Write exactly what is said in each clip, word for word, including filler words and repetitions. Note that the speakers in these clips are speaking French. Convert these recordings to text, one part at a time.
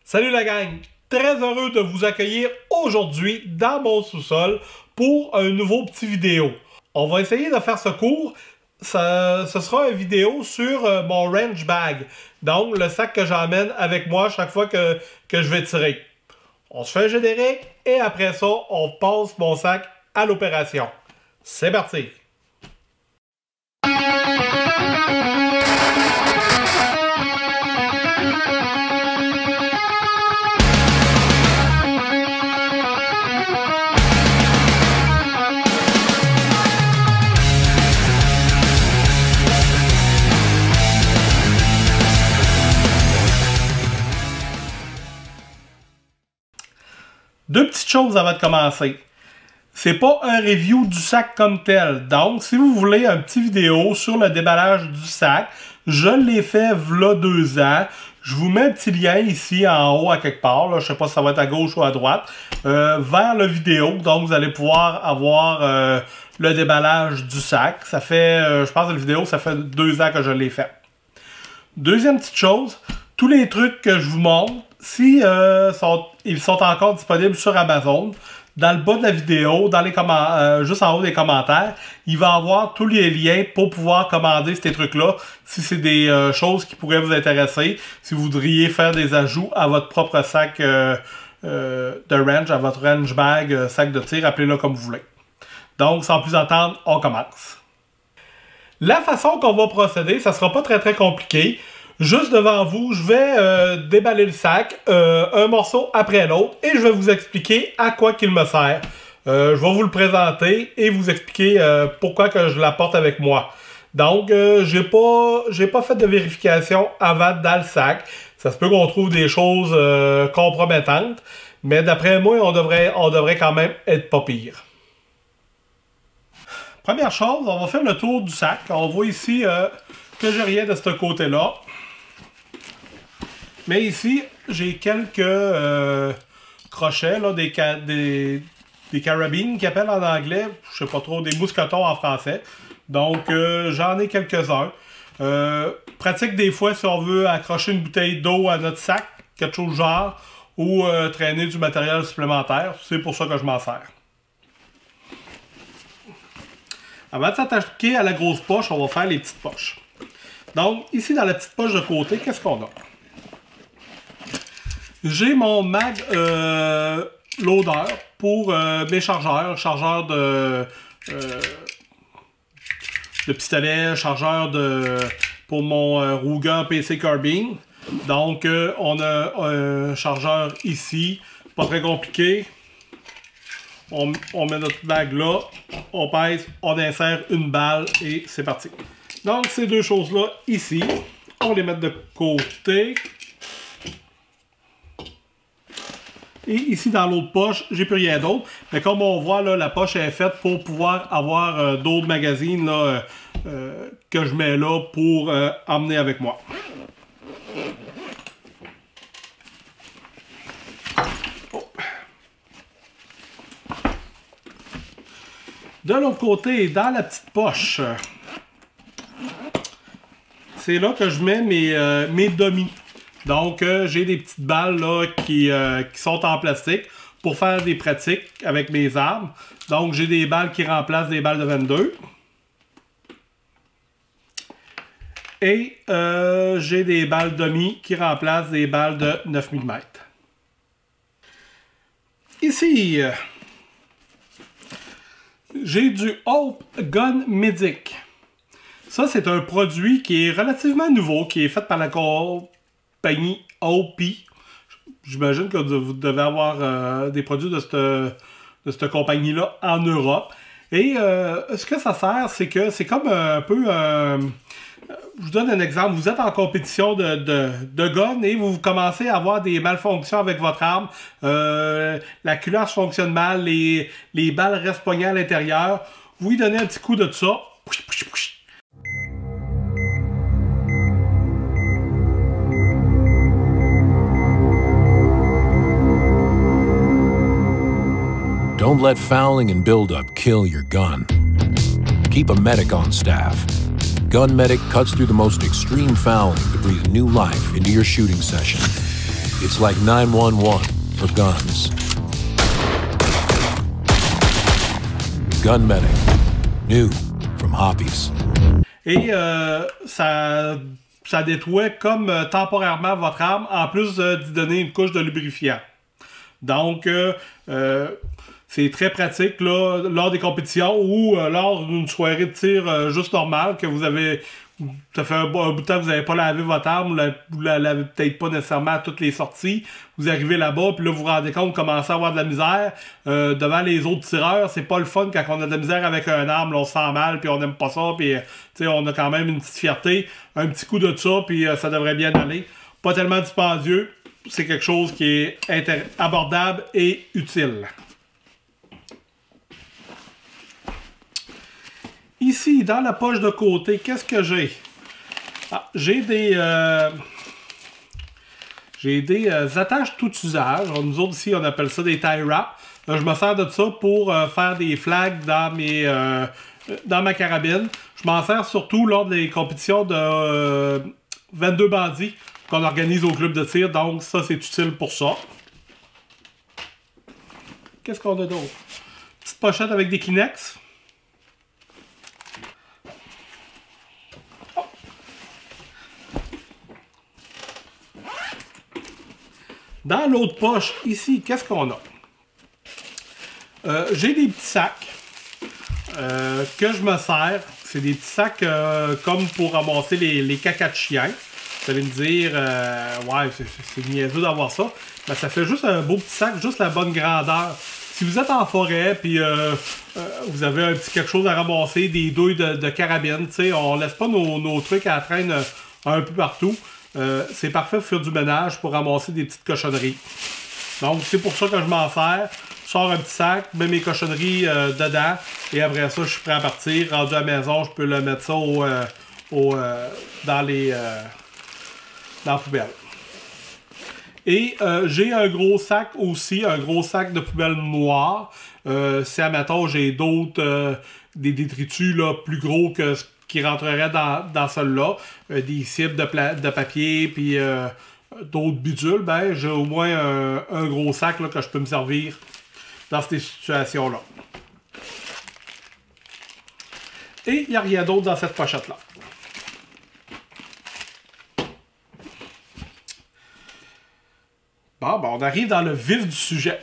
Salut la gang! Très heureux de vous accueillir aujourd'hui dans mon sous-sol pour un nouveau petit vidéo. On va essayer de faire ce cours. Ça, ce sera une vidéo sur euh, mon range bag. Donc, le sac que j'emmène avec moi chaque fois que, que je vais tirer. On se fait un générique et après ça, on passe mon sac à l'opération. C'est parti! Deux petites choses avant de commencer. C'est pas un review du sac comme tel. Donc, si vous voulez un petit vidéo sur le déballage du sac, je l'ai fait v'là deux ans. Je vous mets un petit lien ici en haut à quelque part. Là, je sais pas si ça va être à gauche ou à droite. Euh, vers la vidéo. Donc, vous allez pouvoir avoir euh, le déballage du sac. Ça fait, euh, je pense que la vidéo, ça fait deux ans que je l'ai fait. Deuxième petite chose. Tous les trucs que je vous montre, si euh, sont, ils sont encore disponibles sur Amazon, dans le bas de la vidéo, dans les euh, juste en haut des commentaires, il va y avoir tous les liens pour pouvoir commander ces trucs-là, si c'est des euh, choses qui pourraient vous intéresser, si vous voudriez faire des ajouts à votre propre sac euh, euh, de range, à votre range bag, euh, sac de tir, appelez-le comme vous voulez. Donc, sans plus attendre, on commence. La façon qu'on va procéder, ça sera pas très très compliqué. Juste devant vous, je vais euh, déballer le sac, euh, un morceau après l'autre, et je vais vous expliquer à quoi qu'il me sert. Euh, je vais vous le présenter et vous expliquer euh, pourquoi que je l'apporte avec moi. Donc, euh, j'ai pas, j'ai pas fait de vérification avant dans le sac. Ça se peut qu'on trouve des choses euh, compromettantes, mais d'après moi, on devrait, on devrait quand même être pas pire. Première chose, on va faire le tour du sac. On voit ici euh, que j'ai rien de ce côté-là. Mais ici, j'ai quelques euh, crochets, là, des, ca des, des carabines qu'ils appellent en anglais, je sais pas trop, des mousquetons en français. Donc, euh, j'en ai quelques-uns. Euh, pratique des fois si on veut accrocher une bouteille d'eau à notre sac, quelque chose du genre, ou euh, traîner du matériel supplémentaire. C'est pour ça que je m'en sers. Avant de s'attaquer à la grosse poche, on va faire les petites poches. Donc, ici, dans la petite poche de côté, qu'est-ce qu'on a? J'ai mon mag euh, loader pour euh, mes chargeurs, chargeur de, euh, de pistolet, chargeur de pour mon euh, Ruger P C Carbine. Donc euh, on a un chargeur ici, pas très compliqué. On, on met notre mag là, on pèse, on insère une balle et c'est parti. Donc ces deux choses-là ici, on les met de côté. Et ici, dans l'autre poche, j'ai plus rien d'autre. Mais comme on voit, là, la poche est faite pour pouvoir avoir euh, d'autres magazines là, euh, euh, que je mets là pour euh, emmener avec moi. Oh. De l'autre côté, dans la petite poche, c'est là que je mets mes, euh, mes demi. Donc, euh, j'ai des petites balles là, qui, euh, qui sont en plastique pour faire des pratiques avec mes armes. Donc, j'ai des balles qui remplacent des balles de vingt-deux. Et euh, j'ai des balles demi qui remplacent des balles de neuf millimètres. Ici, euh, j'ai du Hope Gun Medic. Ça, c'est un produit qui est relativement nouveau, qui est fait par la compagnie O P. J'imagine que vous devez avoir euh, des produits de cette, de cette compagnie-là en Europe. Et euh, ce que ça sert, c'est que c'est comme un peu... Euh, je vous donne un exemple. Vous êtes en compétition de, de, de gun et vous commencez à avoir des malfonctions avec votre arme. Euh, la culasse fonctionne mal, les, les balles restent pognées à l'intérieur. Vous lui donnez un petit coup de ça. Don't let fouling and buildup kill your gun. Keep a medic on staff. Gun Medic cuts through the most extreme fouling to breathe new life into your shooting session. It's like nine one one for guns. Gun Medic, new from Hoppies. Et euh, ça, ça nettoie comme euh, temporairement votre arme, en plus euh, d'y donner une couche de lubrifiant. Donc, euh, euh, c'est très pratique là, lors des compétitions ou euh, lors d'une soirée de tir euh, juste normale, que vous avez, ça fait un, un bout de temps que vous n'avez pas lavé votre arme, vous la, la lavez peut-être pas nécessairement à toutes les sorties, vous arrivez là-bas, puis là vous vous rendez compte, vous commencez à avoir de la misère euh, devant les autres tireurs. C'est pas le fun quand on a de la misère avec un arme, là, on se sent mal, puis on n'aime pas ça, puis on a quand même une petite fierté, un petit coup de ça, puis euh, ça devrait bien aller. Pas tellement dispendieux. C'est quelque chose qui est abordable et utile. Ici, dans la poche de côté, qu'est-ce que j'ai? Ah, j'ai des... Euh, j'ai des euh, attaches tout usage. Nous autres, ici, on appelle ça des tie wraps. Euh, je me sers de ça pour euh, faire des flags dans, mes, euh, dans ma carabine. Je m'en sers surtout lors des compétitions de euh, vingt-deux bandits qu'on organise au club de tir, donc ça c'est utile pour ça. Qu'est-ce qu'on a d'autre? Petite pochette avec des Kleenex. Oh. Dans l'autre poche, ici, qu'est-ce qu'on a? Euh, J'ai des petits sacs euh, que je me sers. C'est des petits sacs euh, comme pour ramasser les, les cacas de chiens. Vous allez me dire, euh, ouais, c'est niaiseux d'avoir ça. Ben, ça fait juste un beau petit sac, juste la bonne grandeur. Si vous êtes en forêt, puis euh, euh, vous avez un petit quelque chose à ramasser, des douilles de, de carabine, tu sais, on laisse pas nos, nos trucs à la traîne euh, un peu partout. Euh, c'est parfait pour faire du ménage, pour ramasser des petites cochonneries. Donc, c'est pour ça que je m'en sers. Je sors un petit sac, mets mes cochonneries euh, dedans, et après ça, je suis prêt à partir. Rendu à la maison, je peux le mettre ça au, euh, au, euh, dans les... Euh, dans la poubelle. Et euh, j'ai un gros sac aussi, un gros sac de poubelle noire. Euh, si, admettons, j'ai d'autres, euh, des détritus là, plus gros que ce qui rentrerait dans, dans celui-là, euh, des cibles de, de papier, puis euh, d'autres bidules, ben j'ai au moins un, un gros sac là, que je peux me servir dans ces situations-là. Et il n'y a rien d'autre dans cette pochette-là. Bon, ben, on arrive dans le vif du sujet.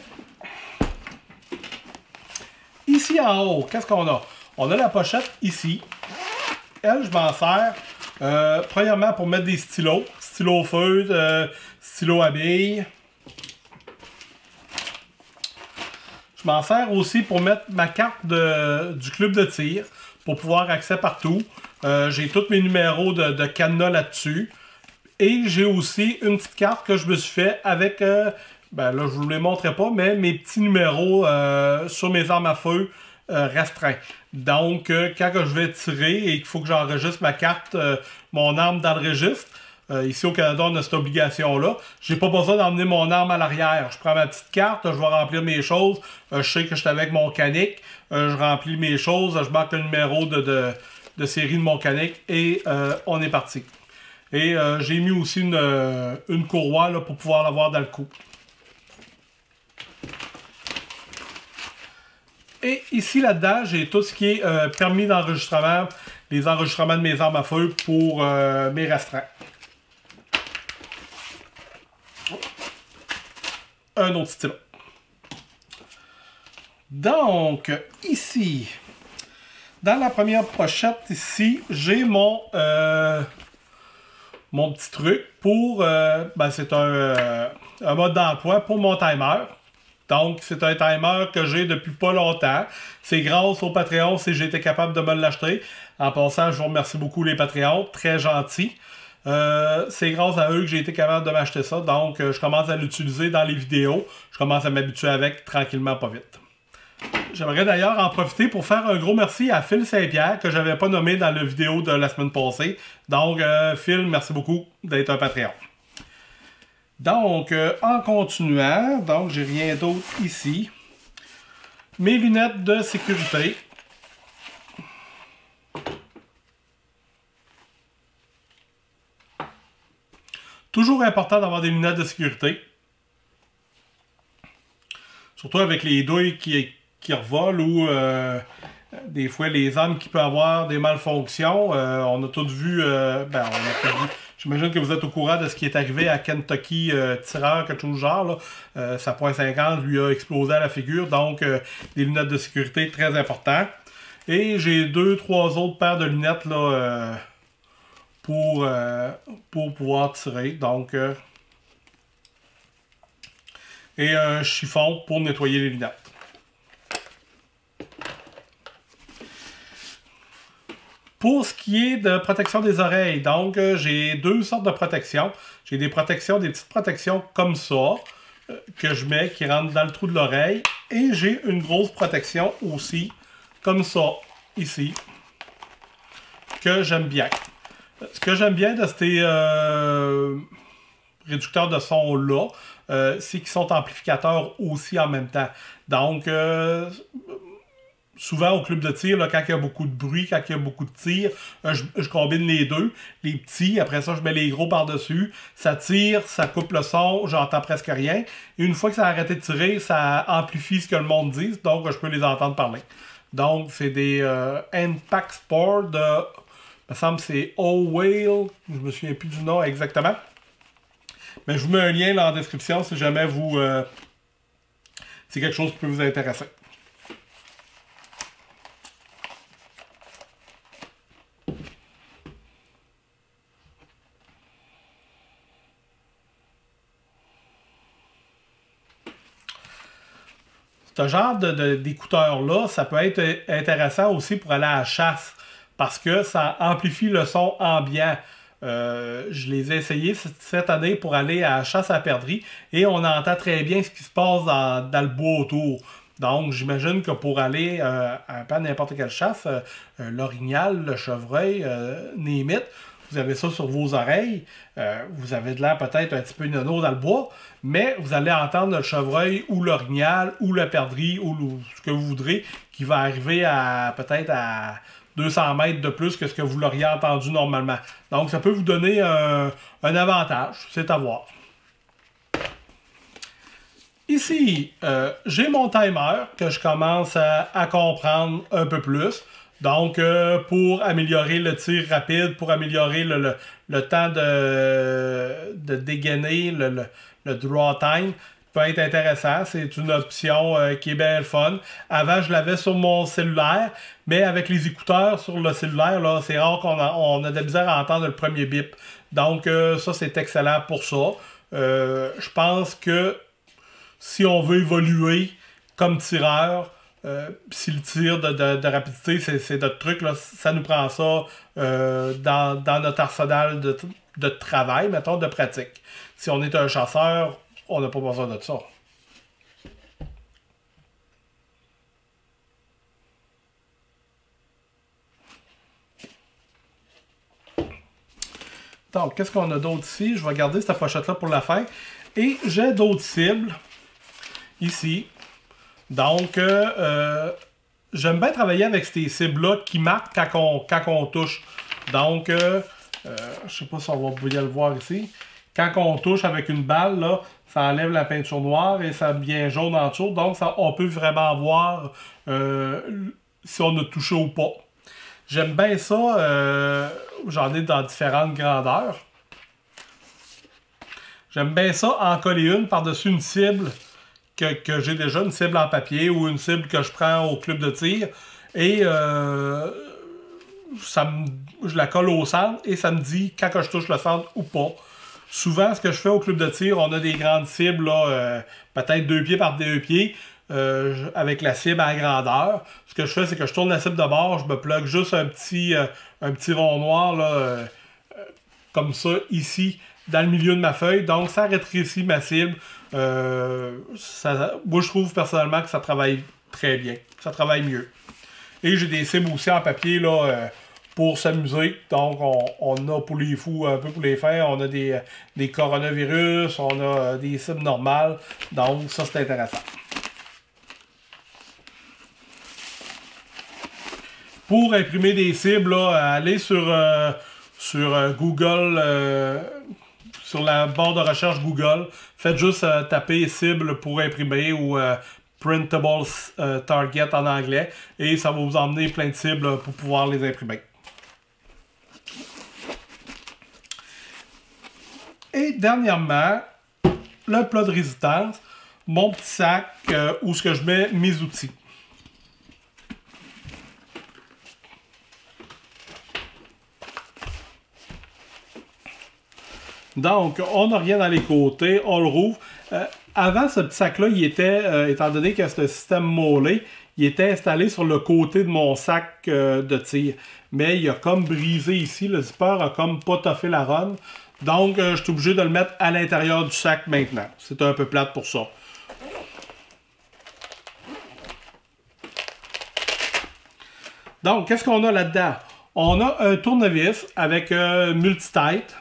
Ici en haut, qu'est-ce qu'on a? On a la pochette ici. Elle, je m'en sers euh, premièrement pour mettre des stylos. Stylos feutre, euh, stylos à billes. Je m'en sers aussi pour mettre ma carte de, du club de tir, pour pouvoir accéder partout. Euh, j'ai tous mes numéros de, de cadenas là-dessus. Et j'ai aussi une petite carte que je me suis fait avec, euh, ben là je vous les montrerai pas, mais mes petits numéros euh, sur mes armes à feu euh, restreints. Donc euh, quand que je vais tirer et qu'il faut que j'enregistre ma carte, euh, mon arme dans le registre, euh, ici au Canada on a cette obligation-là, j'ai pas besoin d'emmener mon arme à l'arrière. Je prends ma petite carte, je vais remplir mes choses, euh, je sais que je suis avec mon canic, euh, je remplis mes choses, je marque le numéro de, de, de série de mon canic et euh, on est parti. Et euh, j'ai mis aussi une, euh, une courroie là, pour pouvoir l'avoir dans le cou. Et ici, là-dedans, j'ai tout ce qui est euh, permis d'enregistrement, les enregistrements de mes armes à feu pour euh, mes restreints. Un autre stylo. Donc, ici, dans la première pochette, ici, j'ai mon... Euh, Mon petit truc pour, euh, ben c'est un, euh, un mode d'emploi pour mon timer. Donc, c'est un timer que j'ai depuis pas longtemps. C'est grâce au Patreon si j'ai été capable de me l'acheter. En passant, je vous remercie beaucoup les Patreons, très gentils. Euh, c'est grâce à eux que j'ai été capable de m'acheter ça. Donc, euh, je commence à l'utiliser dans les vidéos. Je commence à m'habituer avec tranquillement, pas vite. J'aimerais d'ailleurs en profiter pour faire un gros merci à Phil Saint-Pierre, que je n'avais pas nommé dans la vidéo de la semaine passée. Donc, euh, Phil, merci beaucoup d'être un Patreon. Donc, euh, en continuant, donc j'ai rien d'autre ici. Mes lunettes de sécurité. Toujours important d'avoir des lunettes de sécurité. Surtout avec les douilles qui, qui revolent ou euh, des fois les armes qui peuvent avoir des malfonctions. Euh, on a tous vu, euh, ben, on a tous vu. J'imagine que vous êtes au courant de ce qui est arrivé à Kentucky euh, tireur, quelque chose du genre. Là. Euh, sa point cinquante lui a explosé à la figure. Donc, euh, des lunettes de sécurité très importantes. Et j'ai deux, trois autres paires de lunettes là, euh, pour, euh, pour pouvoir tirer. Donc, euh, et un chiffon pour nettoyer les lunettes. Pour ce qui est de protection des oreilles, donc euh, j'ai deux sortes de protections. J'ai des protections, des petites protections comme ça, euh, que je mets, qui rentrent dans le trou de l'oreille. Et j'ai une grosse protection aussi, comme ça, ici, que j'aime bien. Ce que j'aime bien de ces euh, réducteurs de son-là, euh, c'est qu'ils sont amplificateurs aussi en même temps. Donc, euh, souvent au club de tir, là, quand il y a beaucoup de bruit, quand il y a beaucoup de tir, euh, je, je combine les deux. Les petits, après ça, je mets les gros par-dessus. Ça tire, ça coupe le son, j'entends presque rien. Et une fois que ça a arrêté de tirer, ça amplifie ce que le monde dit, donc je peux les entendre parler. Donc, c'est des euh, Impact Sport de... Il me semble que c'est O-Whale, je me souviens plus du nom exactement. Mais je vous mets un lien là en description si jamais vous... Euh, c'est quelque chose qui peut vous intéresser. Ce genre de, de, d'écouteurs-là, ça peut être intéressant aussi pour aller à la chasse, parce que ça amplifie le son ambiant. Euh, je les ai essayés cette année pour aller à la chasse à la perdrix, et on entend très bien ce qui se passe dans, dans le bois autour. Donc, j'imagine que pour aller euh, à pas n'importe quelle chasse, euh, l'orignal, le chevreuil, euh, name it, vous avez ça sur vos oreilles, euh, vous avez de l'air peut-être un petit peu nono dans le bois, mais vous allez entendre le chevreuil ou l'orignal ou le perdrix ou le, ce que vous voudrez qui va arriver à peut-être à deux cents mètres de plus que ce que vous l'auriez entendu normalement. Donc ça peut vous donner un, un avantage, c'est à voir. Ici, euh, j'ai mon timer que je commence à, à comprendre un peu plus. Donc, euh, pour améliorer le tir rapide, pour améliorer le, le, le temps de, de dégainer, le, le, le draw time, peut être intéressant. C'est une option euh, qui est bien fun. Avant, je l'avais sur mon cellulaire, mais avec les écouteurs sur le cellulaire, là, c'est rare qu'on a, on a de la misère à entendre le premier bip. Donc, euh, ça, c'est excellent pour ça. Euh, je pense que si on veut évoluer comme tireur, Euh, si le tir de, de, de rapidité, c'est notre truc, là, ça nous prend ça euh, dans, dans notre arsenal de, de travail, mettons, de pratique. Si on est un chasseur, on n'a pas besoin de ça. Donc, qu'est-ce qu'on a d'autre ici? Je vais garder cette pochette-là pour la fin. Et j'ai d'autres cibles, ici. Donc, euh, euh, j'aime bien travailler avec ces cibles-là qui marquent quand on, quand on touche. Donc, euh, euh, je sais pas si on va bien le voir ici. Quand on touche avec une balle, là, ça enlève la peinture noire et ça devient jaune en dessous. Donc, ça, on peut vraiment voir euh, si on a touché ou pas. J'aime bien ça. Euh, J'en ai dans différentes grandeurs. J'aime bien ça en coller une par-dessus une cible que, que j'ai déjà, une cible en papier ou une cible que je prends au club de tir. Et euh, ça me, je la colle au centre et ça me dit quand que je touche le centre ou pas. Souvent, ce que je fais au club de tir, on a des grandes cibles, là, euh, peut-être deux pieds par deux pieds, euh, avec la cible à grandeur. Ce que je fais, c'est que je tourne la cible de bord, je me plug juste un petit, euh, un petit rond noir, là, euh, comme ça, ici, dans le milieu de ma feuille. Donc, ça rétrécit ma cible. Euh, ça, moi, je trouve personnellement que ça travaille très bien. Ça travaille mieux. Et j'ai des cibles aussi en papier là, euh, pour s'amuser. Donc, on, on a pour les fous, un peu pour les fins, on a des, des coronavirus, on a des cibles normales. Donc, ça, c'est intéressant. Pour imprimer des cibles, là, allez sur, euh, sur euh, Google... Euh, sur la barre de recherche Google, faites juste euh, taper cible pour imprimer ou euh, printable euh, target en anglais et ça va vous emmener plein de cibles pour pouvoir les imprimer. Et dernièrement, le plat de résistance, mon petit sac euh, où ce que je mets mes outils. Donc, on n'a rien dans les côtés, on le rouvre. Euh, avant, ce petit sac-là, il était, euh, étant donné que c'est un système mollé, il était installé sur le côté de mon sac euh, de tir. Mais il a comme brisé ici, le zipper a comme pas toffé la run. Donc, euh, je suis obligé de le mettre à l'intérieur du sac maintenant. C'est un peu plate pour ça. Donc, qu'est-ce qu'on a là-dedans? On a un tournevis avec euh, multi-tête.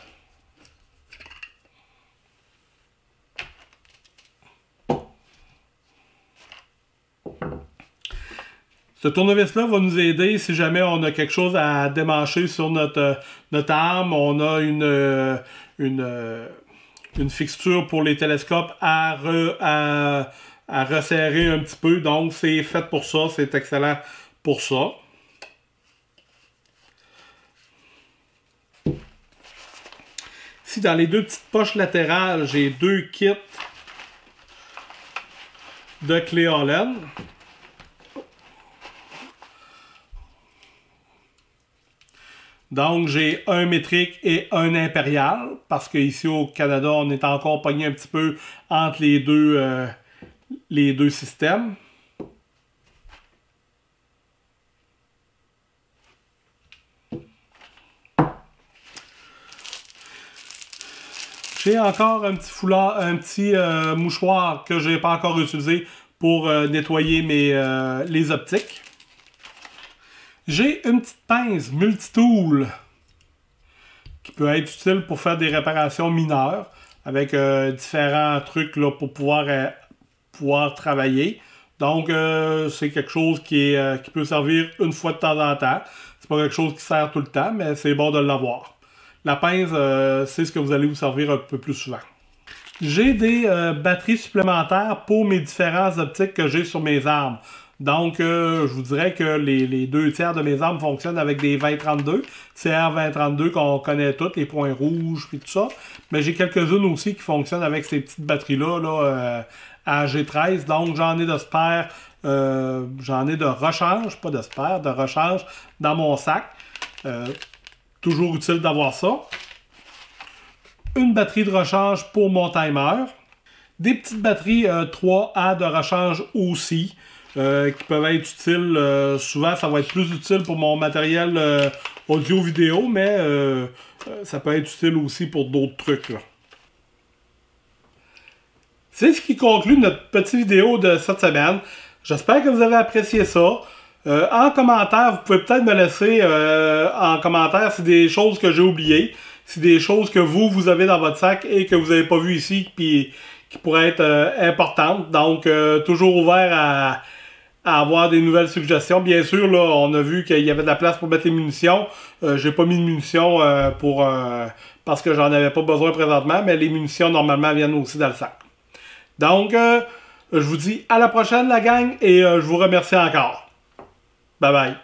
Ce tournevis-là va nous aider si jamais on a quelque chose à démancher sur notre, notre arme. On a une, une, une fixture pour les télescopes à, re, à, à resserrer un petit peu. Donc, c'est fait pour ça. C'est excellent pour ça. Ici, dans les deux petites poches latérales, j'ai deux kits de clés Allen. Donc, j'ai un métrique et un impérial, parce qu'ici au Canada, on est encore pogné un petit peu entre les deux, euh, les deux systèmes. J'ai encore un petit foulard, un petit euh, mouchoir que je n'ai pas encore utilisé pour euh, nettoyer mes, euh, les optiques. J'ai une petite pince multitool qui peut être utile pour faire des réparations mineures avec euh, différents trucs là, pour pouvoir, euh, pouvoir travailler. Donc, euh, c'est quelque chose qui, est, euh, qui peut servir une fois de temps en temps. C'est pas quelque chose qui sert tout le temps, mais c'est bon de l'avoir. La pince, euh, c'est ce que vous allez vous servir un peu plus souvent. J'ai des euh, batteries supplémentaires pour mes différents optiques que j'ai sur mes armes. Donc, euh, je vous dirais que les, les deux tiers de mes armes fonctionnent avec des vingt trente-deux. C R vingt trente-deux qu'on connaît toutes, les points rouges et tout ça. Mais j'ai quelques-unes aussi qui fonctionnent avec ces petites batteries-là là, euh, à G treize. Donc, j'en ai de spare, euh, j'en ai de rechange, pas de spare, de rechange dans mon sac. Euh, toujours utile d'avoir ça. Une batterie de rechange pour mon timer. Des petites batteries euh, trois A de rechange aussi. Euh, qui peuvent être utiles. Euh, souvent, ça va être plus utile pour mon matériel euh, audio-vidéo, mais euh, ça peut être utile aussi pour d'autres trucs. C'est ce qui conclut notre petite vidéo de cette semaine. J'espère que vous avez apprécié ça. Euh, en commentaire, vous pouvez peut-être me laisser euh, en commentaire si des choses que j'ai oubliées, si des choses que vous, vous avez dans votre sac et que vous n'avez pas vu ici, puis qui pourraient être euh, importantes. Donc, euh, toujours ouvert à... à avoir des nouvelles suggestions. Bien sûr, là, on a vu qu'il y avait de la place pour mettre les munitions. Euh, j'ai pas mis de munitions euh, pour euh, parce que j'en avais pas besoin présentement, mais les munitions, normalement, viennent aussi dans le sac. Donc, euh, je vous dis à la prochaine, la gang, et euh, je vous remercie encore. Bye bye.